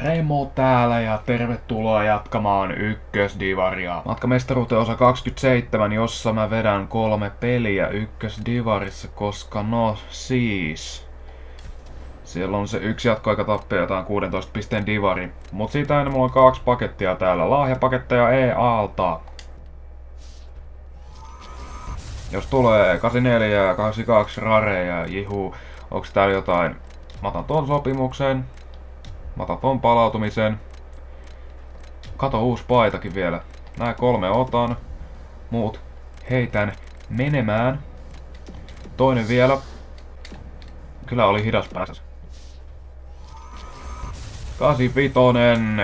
Remo täällä ja tervetuloa jatkamaan ykkösdivaria. Matkamestaruuteen osa 27, jossa mä vedän 3 peliä ykkösdivarissa, koska no siis. Siellä on se yksi jatkoaikatappio, jotain 16 pisteen divari. Mut siitä ennen mulla on 2 pakettia täällä. Lahjapaketteja EA:lta. Jos tulee 84 ja 82 rareja, jihu, onks täällä jotain? Mä otan ton sopimuksen. Mä otan ton palautumisen. Kato, uusi paitakin vielä. Nää 3 otan. Muut heitän menemään. Toinen vielä. Kyllä oli hidas päässä. 85.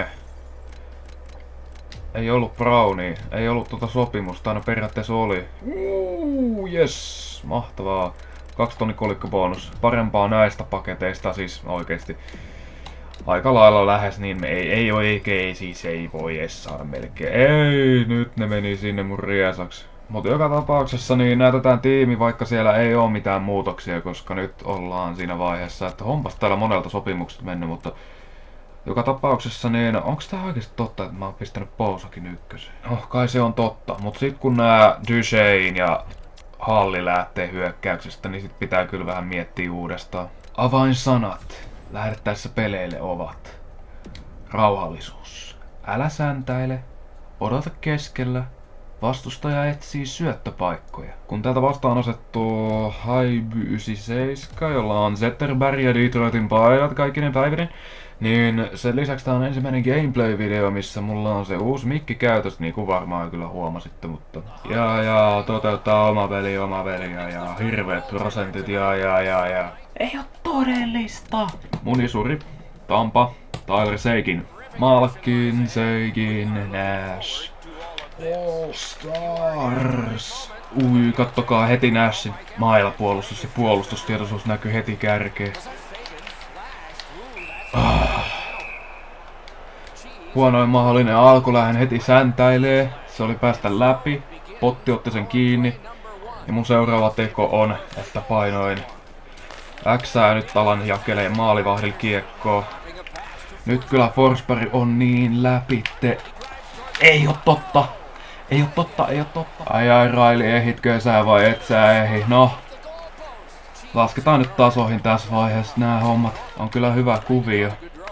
Ei ollut Brownia. Ei ollut tuota sopimusta. Aina periaatteessa oli. Yes. Mahtavaa. 2 tonnin kolikkobonus. Parempaa näistä paketeista siis oikeesti. Aika lailla lähes, niin ei oikein, siis ei voi edes saada melkein. Ei, nyt ne meni sinne mun riesaksi. Mutta joka tapauksessa niin näytetään tiimi, vaikka siellä ei oo mitään muutoksia, koska nyt ollaan siinä vaiheessa, että onpas täällä monelta sopimukset mennyt, mutta joka tapauksessa niin onks tää oikeesti totta, että mä oon pistänyt Pousakin ykkösen? Oh, kai se on totta, mut sit kun nää Duchesne ja Halli lähtee hyökkäyksestä, niin sit pitää kyllä vähän miettiä uudestaan. Avainsanat lähdettäessä peleille ovat rauhallisuus. Älä säntäile, odota keskellä, vastustaja etsii syöttöpaikkoja. Kun täältä vastaan asettuu Haiby 97, jolla on Zetterberg ja Detroitin paidat kaikkinen päivinen, niin sen lisäksi tää on ensimmäinen gameplay-video, missä mulla on se uusi mikki käytössä, niin kuin varmaan kyllä huomasitte, mutta ja toteuttaa oma peli ja hirveet prosentit ja. Ei oo todellista! Munisuri, Tampa, Tyler Seguin, Malkin, Seguin, Nash, All Stars. Kattokaa heti Nashin mailapuolustus ja puolustustietoisuus näkyy heti kärkeen. Huonoin mahdollinen alku, lähden heti säntäilee. Se oli päästä läpi. Potti otti sen kiinni. Ja mun seuraava teko on, että painoin Xää nyt alan jakelee maalivahdilla kiekkoa. Nyt kyllä Forsberg on niin läpitte. Ei oo totta! Ei oo totta! Ai Raili, ehitkö sä vai et sä ehi? No. Lasketaan nyt tasoihin tässä vaiheessa. Nää hommat on kyllä hyvä kuvio.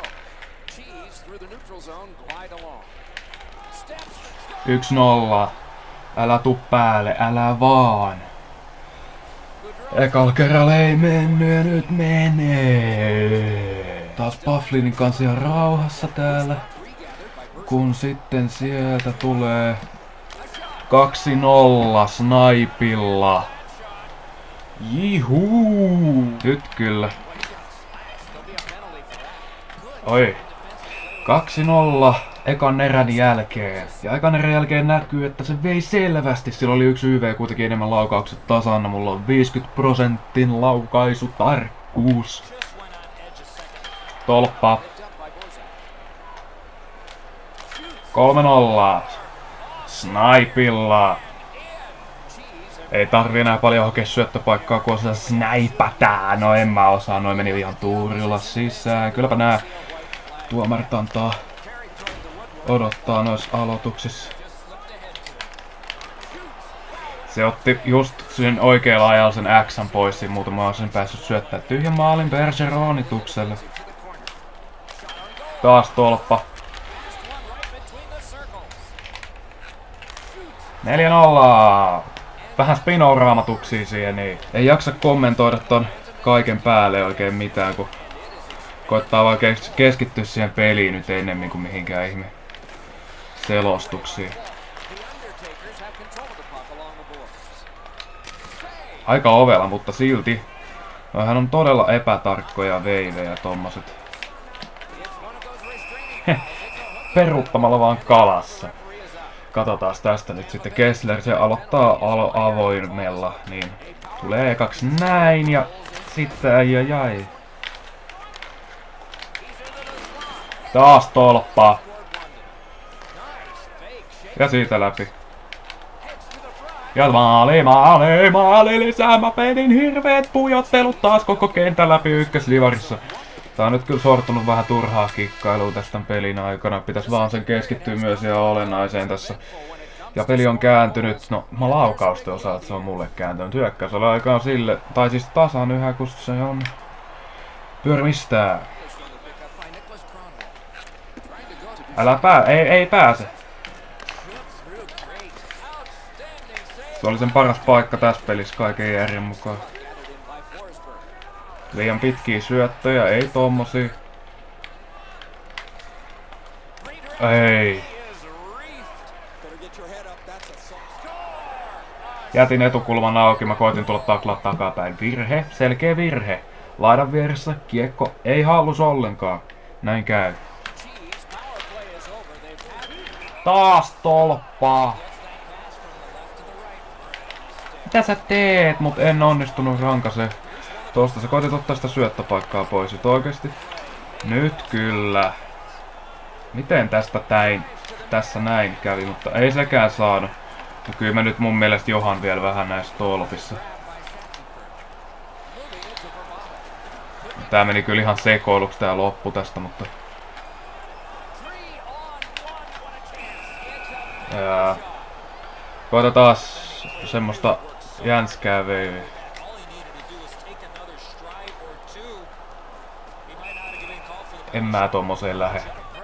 1-0. Älä tuu päälle, älä vaan. Ekalla kerralla ei mennyt ja nyt menee. Taas Bufflinin kanssa ihan rauhassa täällä. Kun sitten sieltä tulee 2-0 snaipilla. Jihuu! Nyt kyllä. Oi. 2-0 ekan erän jälkeen. Ja ekan erän jälkeen näkyy, että se vei selvästi. Sillä oli yksi YV kuitenkin enemmän laukaukset tasana. Mulla on 50% laukaisutarkkuus. Tolppa. 3-0. Snaipilla. Ei tarvi enää paljon hakea syöttöpaikkaa, kun se snaipataan. No en mä osaa, noin meni ihan tuurilla sisään. Kylläpä nää tuomarit antaa odottaa noissa aloituksissa. Se otti just sen oikealla ajalla sen X:n pois, ja muuten mä olisin päässyt syöttää tyhjän maalin Bergeronitukselle. Taas tolppa. 4-0. Vähän spinoraamatuksia siihen, niin ei jaksa kommentoida ton kaiken päälle oikein mitään, kun koittaa vaan keskittyä siihen peliin nyt ennemmin kuin mihinkään ihme selostuksiin. Aika ovela, mutta silti. Noihän on todella epätarkkoja veivejä tommoset. Peruuttamalla vaan kalassa. Katsotaan tästä nyt sitten. Kessler se aloittaa avoimella, niin tulee ekaksi näin ja sitten ai. Taas tolppa. Ja siitä läpi. Ja maali lisäämä pelin hirveet pujottelut taas koko kentän läpi ykköslivarissa. Tää on nyt kyllä sortunut vähän turhaa kikkailuun tästä pelin aikana. Pitäis vaan sen keskittyä myös ihan olennaiseen tässä. Ja peli on kääntynyt, no laukausten osalta se on mulle kääntynyt. Hyökkäysala aika on sille, tai siis tasan yhä kun se on pyörimistää. Älä ei pääse. Se oli sen paras paikka tässä pelissä kaiken järjen mukaan. Liian pitkiä syöttöjä, ei tommosia. Ei. Jätin etukulman auki, mä koitin tulla taklaa takapäin. Virhe, selkeä virhe. Laidan vieressä, kiekko ei hallus ollenkaan. Näin käy. Taas tolppaa. Mitä sä teet? Mut en onnistunut rankaseen. Tosta sä koitit ottaa sitä syöttöpaikkaa pois. Nyt oikeesti. Nyt kyllä. Miten tässä näin kävi, mutta ei sekään saanut. No kyllä mä nyt mun mielestä johan vielä vähän näissä tolpissa. Tää meni kyllä ihan sekoiluksi tää loppu tästä, mutta... Koita taas semmoista jänskää veiviä. En mä tommoseen lähde.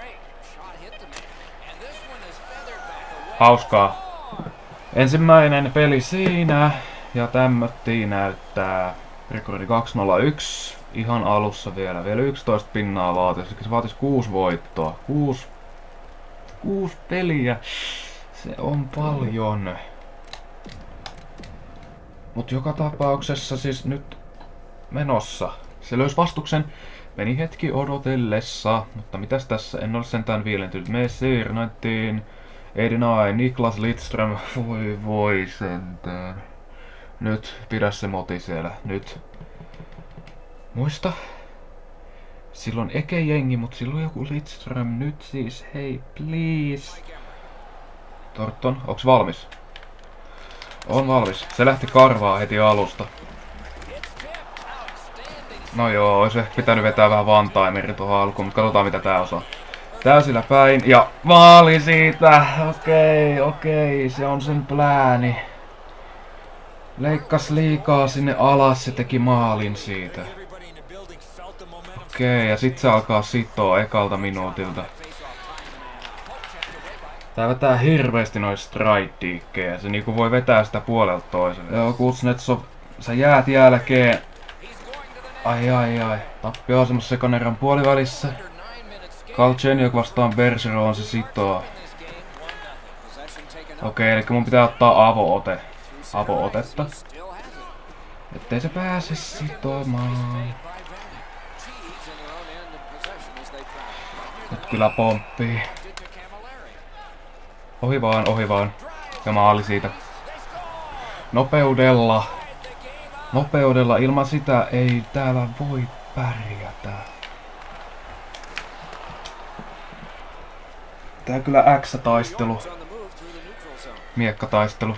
Hauskaa. Ensimmäinen peli siinä. Ja tämmöttiin näyttää rekordi 201. Ihan alussa vielä 11 pinnaa vaatisi. Se vaatisi 6 voittoa. 6 peliä. Se on paljon. Mut joka tapauksessa siis nyt menossa. Se löysi vastuksen. Meni hetki odotellessa. Mutta mitäs tässä? En ole sentään viilentynyt. Messir 1989. Niklas Lidström. Voi sentään. Nyt pidä se moti siellä. Nyt. Muista. Silloin Eke jengi, mut silloin joku Lidström. Nyt siis. Hei, please. Torton, onks valmis? On valmis. Se lähti karvaa heti alusta. No joo, ois ehkä pitänyt vetää vähän one-timeri tuohon alkuun, mutta katsotaan mitä tää osaa. Täysillä päin ja maali siitä! Okei, se on sen plääni. Leikkas liikaa sinne alas, se teki maalin siitä. Okei, ja sit se alkaa sitoa ekalta minuutilta. Tää vetää hirveesti noin stride-diikkejä, se niinku voi vetää sitä puolelta toiselle. Joo, Kuznetsov, sä jäät jälkeen. Ai. Tappioasemassa sekan erän puolivälissä. Galchenyuk vastaan Bergeron se sitoo. Okei, eli mun pitää ottaa avo-otetta. Ettei se pääse sitomaan. Nyt kyllä pomppii. Ohi vaan. Ja maali siitä. Nopeudella ilman sitä ei täällä voi pärjätä. Tää kyllä X-taistelu. Miekkataistelu.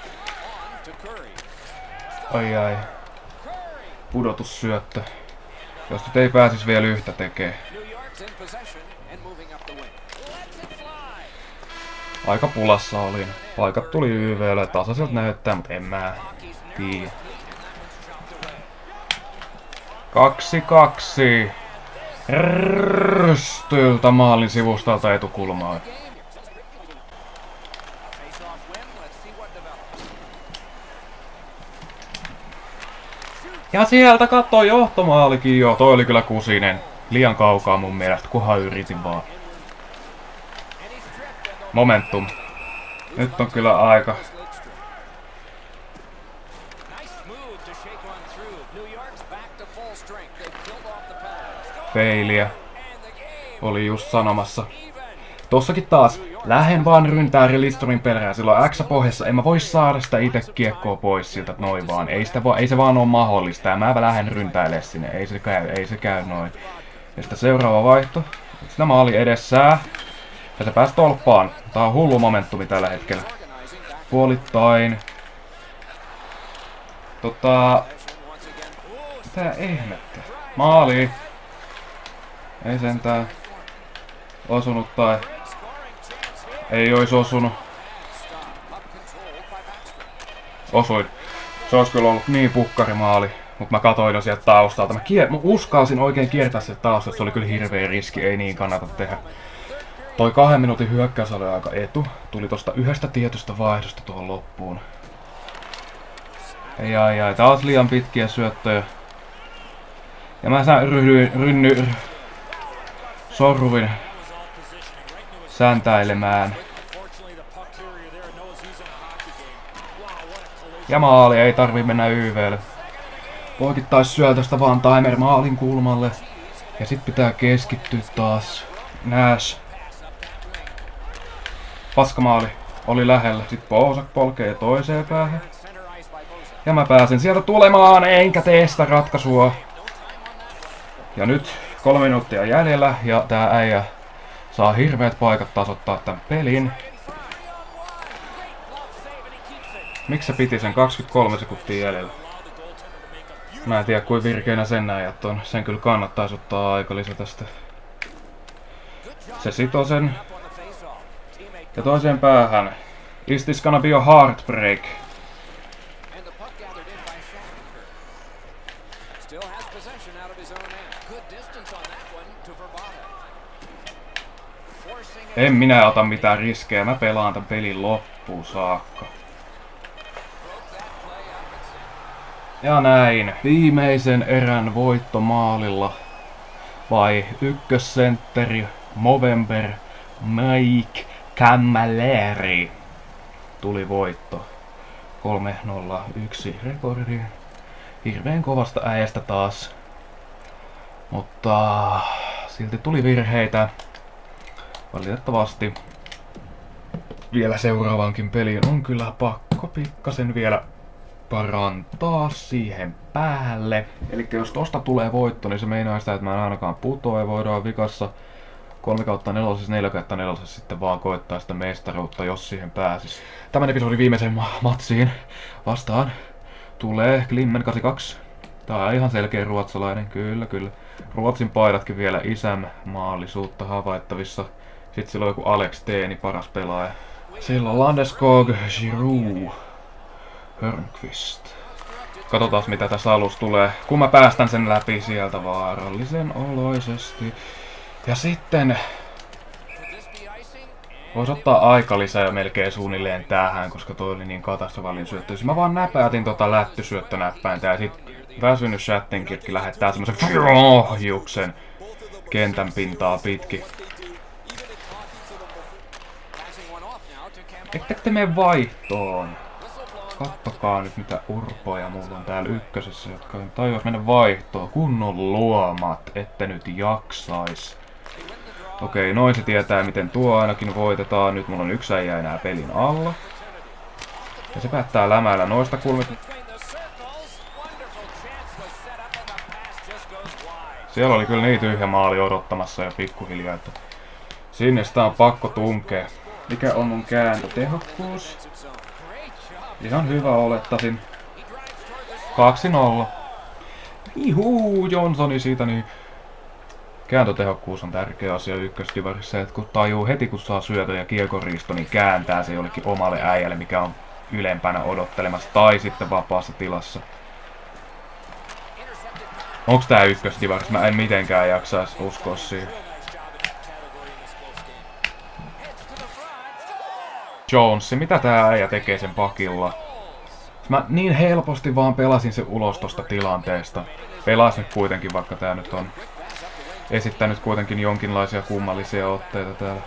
Ai. Pudotussyöttö. Jos nyt ei pääsis vielä yhtä tekee. Aika pulassa olin. Paikat tuli YV:lle, tasaiselta näyttää, mutta en mä tiedä. 2-2. Rystyltä maalin sivustalta etukulmaa. Ja sieltä kattoo johtomaalikin jo. Toi oli kyllä kusinen. Liian kaukaa mun mielestä, kunhan yritin vaan. Momentum. Nyt on kyllä aika. Feiliä. Oli just sanomassa. Tossakin taas. Lähen vaan ryntääri Lidströmin perään. Silloin X-pohjassa en mä voi saada sitä ite kiekkoa pois siltä noin vaan. Ei se vaan oo mahdollista. Ja mä lähden ryntäilee sinne. Ei se käy noin. Ja sitten seuraava vaihto. Sitä maali edessään. Ja se pääsi tolppaan. Tää on hullu momentumi tällä hetkellä. Puolittain. Mitä ihmettä? Maali. Ei sentään osunut tai ei ois osunut. Osuin. Se olisi kyllä ollut niin pukkarimaali, mutta mä katoin jo sieltä taustalta. Mä uskalsin oikein kiertää sieltä taustalta, se oli kyllä hirveä riski, ei niin kannata tehdä. Toi 2 minuutin hyökkäys oli aika etu. Tuli tosta yhdestä tietystä vaihdosta tuohon loppuun. Ei, taas liian pitkiä syöttöjä. Ja mä sorruin säntäilemään. Ja maali, ei tarvi mennä YVlle. Poikittais syötöstä vaan timer maalin kulmalle. Ja sit pitää keskittyä taas. Nash. Paskamaali. Oli lähellä. Sit Bozak polkee toiseen päähän. Ja mä pääsen sieltä tulemaan, enkä tee sitä ratkaisua. Ja nyt 3 minuuttia jäljellä ja tää äijä saa hirveät paikat tasoittaa tän pelin. Miksi se piti sen 23 sekuntia jäljellä? Mä en tiedä kuin virkeänä sen äijät on. Sen kyllä kannattaisi ottaa aikalisä tästä. Se sitoo sen. Ja toiseen päähän. Is this gonna be a heartbreak? En minä ota mitään riskejä, mä pelaan tän pelin loppuun saakka. Ja näin, viimeisen erän voittomaalilla vai ykkössentteri Movember Mike Cammalleri tuli voitto. 3-0-1 rekordi. Hirveen kovasta äijästä taas. Mutta silti tuli virheitä. Valitettavasti vielä seuraavankin peliin on kyllä pakko pikkasen vielä parantaa siihen päälle. Eli jos tosta tulee voitto, niin se meinaa sitä, että mä en ainakaan putoa ja voidaan vikassa 3/4, 4/4 sitten vaan koittaa sitä mestaruutta, jos siihen pääsis. Tämän episodin viimeisen matsiin vastaan tulee Glimmen 82. Tää on ihan selkeä ruotsalainen, kyllä. Ruotsin paidatkin vielä isänmaallisuutta havaittavissa. Sitten sillä on joku Alex Teeni, paras pelaaja. Sillä on Landeskog, Giroud, Hörnqvist. Katsotaan mitä tässä alussa tulee, kun mä päästän sen läpi sieltä vaarallisen oloisesti. Ja sitten vois ottaa aikalisä jo melkein suunnilleen tähän, koska toi oli niin katastrofaalinen syöttö. Mä vaan näpäytin tota lättysyöttönäppäintä ja sit väsynyt chattinkirkki lähettää semmosen ohjuksen kentän pintaa pitkin. Ettekö te mene vaihtoon? Kattokaa nyt mitä urpoja mulla on täällä ykkösessä, jotka tajuas mennä vaihtoon. Kunnon luomat, ette nyt jaksais. Okei, noin se tietää miten tuo ainakin voitetaan. Nyt mulla on yksi äijä enää pelin alla. Ja se päättää lämäillä noista kulmista. Siellä oli kyllä niin tyhjä maali odottamassa jo pikkuhiljaa, että sinne sitä on pakko tunkea. Mikä on mun kääntötehokkuus? Ihan hyvä olettaisin. 2-0. Ihuu, Johnsoni siitä niin. Kääntötehokkuus on tärkeä asia ykkösdivarissa, että kun tajuu heti kun saa syötön ja kiekoriisto, niin kääntää se jollekin omalle äijälle, mikä on ylempänä odottelemassa tai sitten vapaassa tilassa. Onks tää ykkösdivarissa? Mä en mitenkään jaksais uskoa siihen. Jones, mitä tää äijä tekee sen pakilla? Mä niin helposti vaan pelasin se ulos tosta tilanteesta. Pelas nyt kuitenkin, vaikka tää nyt on esittänyt kuitenkin jonkinlaisia kummallisia otteita täällä.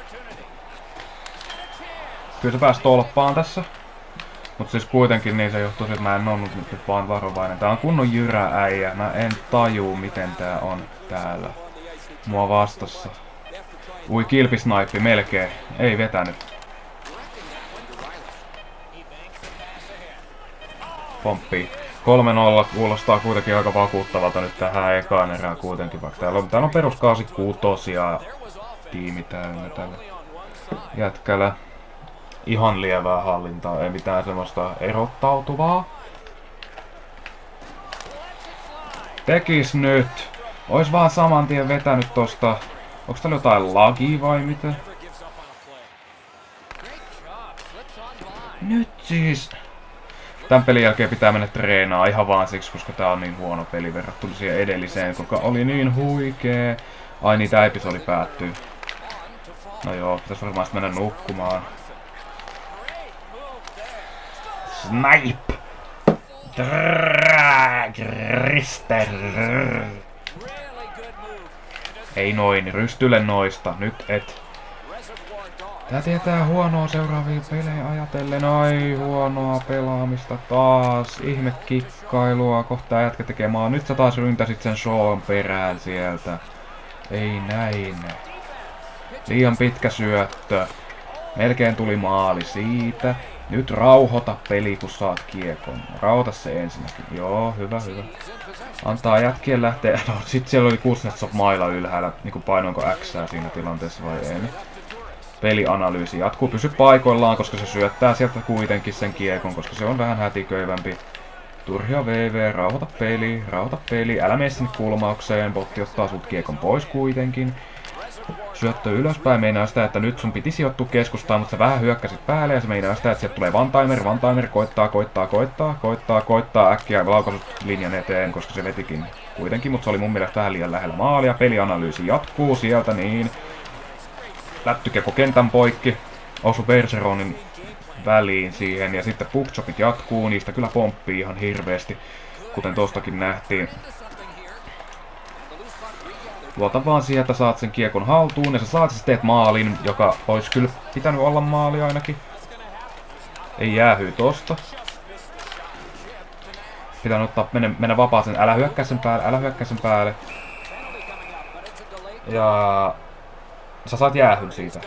Kyllä se pääsi tolppaan tässä. Mut siis kuitenkin niin se johtuu, että mä en ollut nyt vaan varovainen. Tää on kunnon jyrä äijä. Mä en tajuu miten tää on täällä mua vastassa. Ui, kilpisnaippi melkein. Ei vetänyt. Pomppii. 3-0 kuulostaa kuitenkin aika vakuuttavalta nyt tähän ekaan erään kuitenkin, vaikka täällä on perus 86 ja tiimi täynnä tällä jätkällä. Ihan lievää hallintaa, ei mitään semmoista erottautuvaa. Tekis nyt! Ois vaan saman tien vetänyt tosta. Onks täällä jotain lagia vai mitä? Nyt siis. Tän pelin jälkeen pitää mennä treenaa ihan vaan siksi, koska tää on niin huono peli verrattuna siihen edelliseen, joka oli niin huikee. Ai niin, tää episodi päättyy. No joo, pitäis varmaan mennä nukkumaan. Snipe! Drister! Ei noin, rystyle noista, nyt et. Tää tietää huonoa seuraavia pelejä ajatellen. Ai huonoa pelaamista taas. Ihme kikkailua. Kohta jätkä tekee maa. Nyt sä taas ryntäsit sen Shawn perään sieltä. Ei näin. Liian pitkä syöttö. Melkein tuli maali siitä. Nyt rauhoita peli, kun saat kiekon. Rauhoita se ensinnäkin. Joo, hyvä, hyvä. Antaa jätkien lähteä. No, sit siellä oli Kuznetsov mailla ylhäällä. Niinku painoinko Xää siinä tilanteessa vai ei. Pelianalyysi jatkuu. Pysy paikoillaan, koska se syöttää sieltä kuitenkin sen kiekon, koska se on vähän hätiköivämpi. Turhia VV, rauhoita peli. Älä mene sinne kulmaukseen. Botti ottaa sut kiekon pois kuitenkin. Syöttö ylöspäin meinaa sitä, että nyt sun piti sijoittua keskustaan, mutta sä vähän hyökkäsit päälle ja se meinaa sitä, että sieltä tulee one-timer, koittaa äkkiä laukaisut linjan eteen, koska se vetikin kuitenkin, mutta se oli mun mielestä vähän liian lähellä maalia. Pelianalyysi jatkuu sieltä niin. Lättykeko kentän poikki, osu Bergeronin väliin siihen ja sitten puckchopit jatkuu, niistä kyllä pomppii ihan hirveesti, kuten tostakin nähtiin. Luota vaan siihen, että saat sen kiekon haltuun ja sä saat siis teet maalin, joka olisi kyllä pitänyt olla maali ainakin. Ei jäähyy tosta. Pitää ottaa, mennä vapaaseen, älä hyökkää sen päälle. Ja sä saat jäähyn siitä.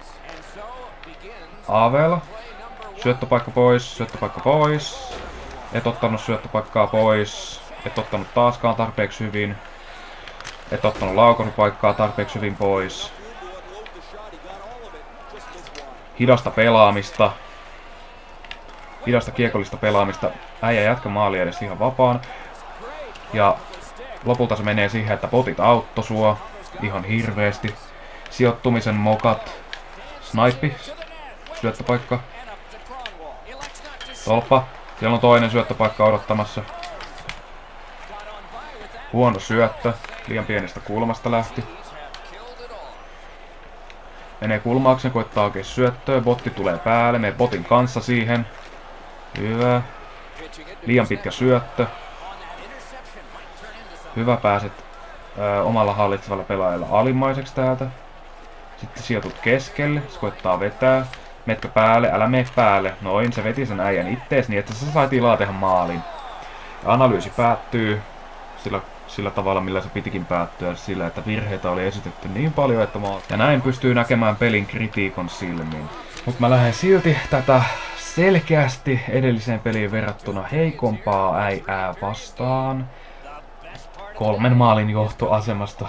Aavella. Syöttöpaikka pois. Et ottanut syöttöpaikkaa pois. Et ottanut taaskaan tarpeeksi hyvin. Et ottanut laukaisupaikkaa tarpeeksi hyvin pois. Hidasta pelaamista. Hidasta kiekollista pelaamista. Äijä jätkä maali edes ihan vapaan. Ja lopulta se menee siihen, että botit auttoi sua ihan hirveesti. Sijoittumisen mokat. Snipe. Syöttöpaikka. Tolppa. Siellä on toinen syöttöpaikka odottamassa. Huono syöttö. Liian pienestä kulmasta lähti. Menee kulmauksen, koittaa oikein syöttöä. Botti tulee päälle. Menee botin kanssa siihen. Hyvä. Liian pitkä syöttö. Hyvä, pääset omalla hallitsevalla pelaajalla alimmaiseksi täältä. Sitten sijoitut keskelle. Se koittaa vetää. Metkö päälle? Älä mene päälle. Noin, se veti sen äijän ittees niin, että se sai tilaa tehdä maalin. Ja analyysi päättyy sillä tavalla, millä se pitikin päättyä, sillä että virheitä oli esitetty niin paljon, että ja näin pystyy näkemään pelin kritiikon silmiin. Mutta mä lähden silti tätä selkeästi edelliseen peliin verrattuna heikompaa äijää vastaan. 3 maalin johtoasemasta.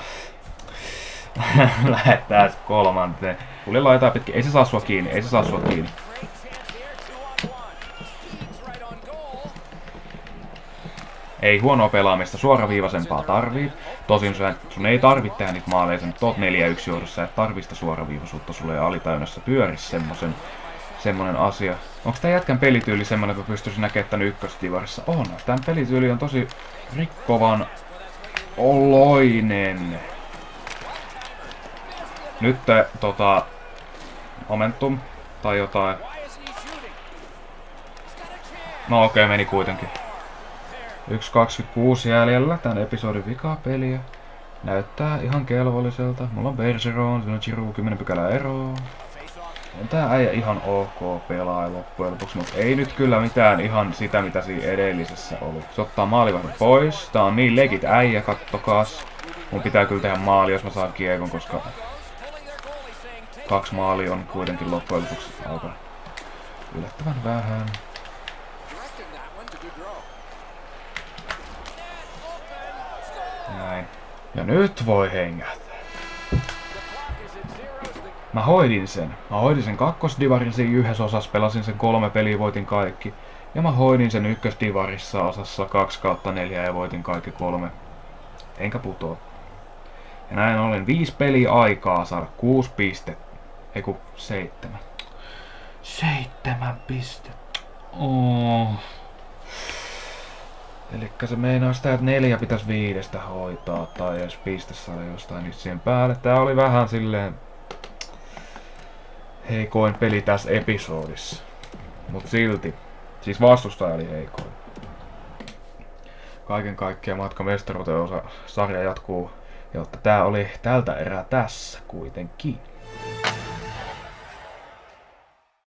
Lähetään kolmanteen. Tuli laitaa pitkin. Ei se saa sua kiinni, Ei huonoa pelaamista, suoraviivaisempaa tarvii. Tosin sun ei tarvitse tehdä niitä maaleja, sä nyt oot 4-1 johdossa, et tarvii sitä suoraviivaisuutta, sulle ei alitäynnässä pyöris semmonen asia. Onks tää jätkän pelityyli semmonen, että pystyisin näkemään tän ykköstivarissa? On, tän pelityyli on tosi rikkovan oloinen. Nyt momentum tai jotain. No okei, meni kuitenkin. 1.26 jäljellä tän episodin vikaa peliä. Näyttää ihan kelvolliselta. Mulla on Bergeron, siinä on Giroux 10 pykälää eroa. On tää äijä ihan ok pelaaja loppujen lopuksi, mutta ei nyt kyllä mitään ihan sitä mitä siinä edellisessä oli. Se ottaa maalivahdin pois. Tää on niin legit äijä, kattokaas. Mun pitää kyllä tehdä maali, jos mä saan kiekon, koska 2 maalia on kuitenkin loppujen lopuksi aika yllättävän vähän. Näin. Ja nyt voi hengähtää. Mä hoidin sen kakkosdivarin siinä yhdessä osassa, pelasin sen 3 peliä, voitin kaikki. Ja mä hoidin sen ykkösdivarissa osassa 2/4 ja voitin kaikki 3. Enkä putoa. Ja näin ollen 5 peliä aikaa saada 6 pistettä. Eiku 7. 7 pistettä. Oh. Elikkä se meinaa sitä, että 4 pitäisi 5 hoitaa tai jos piste saada jostain nyt siihen päälle. Tää oli vähän silleen heikoin peli tässä episodissa. Mut silti. Siis vastustaja oli heikoin. Kaiken kaikkiaan matka mestaruuteen sarja jatkuu. Jotta tää oli tältä erää tässä kuitenkin.